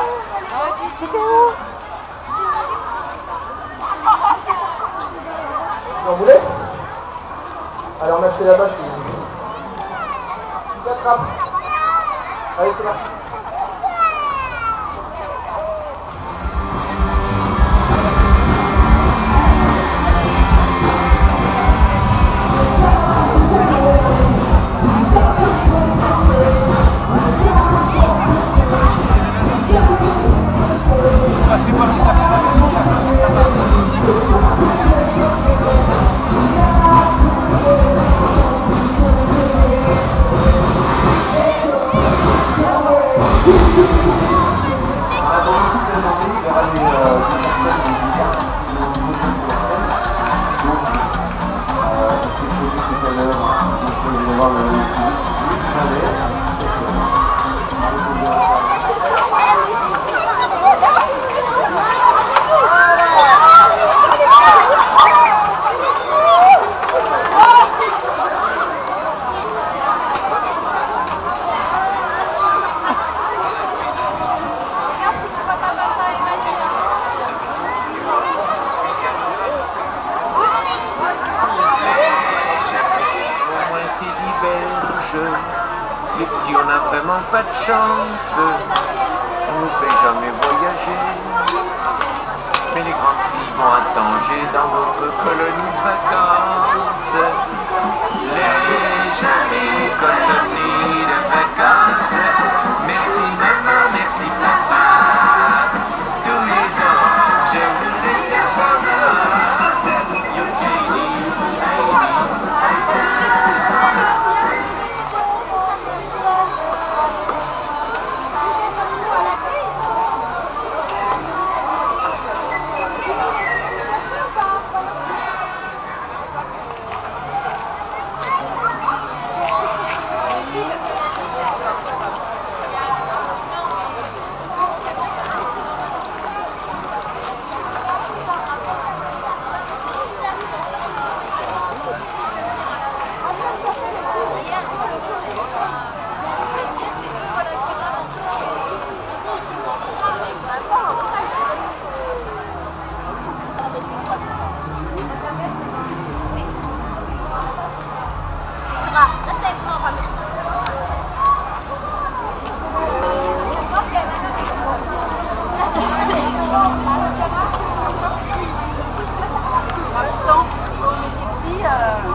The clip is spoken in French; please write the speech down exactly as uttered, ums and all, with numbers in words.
Vous en voulez? Allez, on achète là-bas, c'est... Attrape. Allez, c'est parti. Les petits, on n'a vraiment pas de chance, on nous fait jamais voyager. Mais les grandes filles vont à Tanger dans votre colonie de vacances. Les jolies colonies de vacances. Merci maman, merci papa. Tous les ans, je vous laisse la chance. Yo, Katie, En même temps, quand on était petit, euh